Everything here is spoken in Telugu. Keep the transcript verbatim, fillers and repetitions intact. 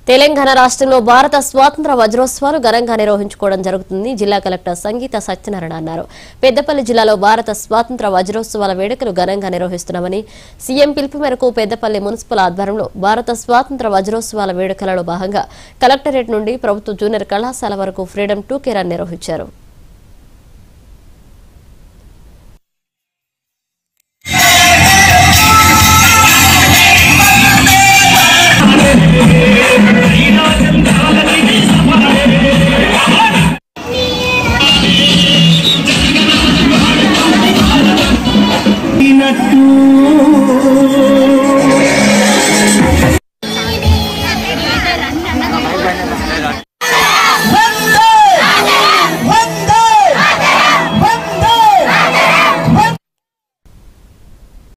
తెలంగాణ రాష్ట్రంలో భారత స్వాతంత్ర వజ్రోత్సవాలు ఘనంగా నిర్వహించుకోవడం జరుగుతుంది. జిల్లా కలెక్టర్ సంగీత సత్యనారాయణ అన్నారు. పెద్దపల్లి జిల్లాలో భారత స్వాతంత్ర వజ్రోత్సవాల వేడుకలు ఘనంగా నిర్వహిస్తున్నామని సీఎం పిలుపు మేరకు పెద్దపల్లి మున్సిపల్ ఆధ్వర్యంలో భారత స్వాతంత్ర వజ్రోత్సవాల వేడుకలలో భాగంగా కలెక్టరేట్ నుండి ప్రభుత్వ జూనియర్ కళాశాల వరకు ఫ్రీడమ్ టూ కే రన్ నిర్వహించారు.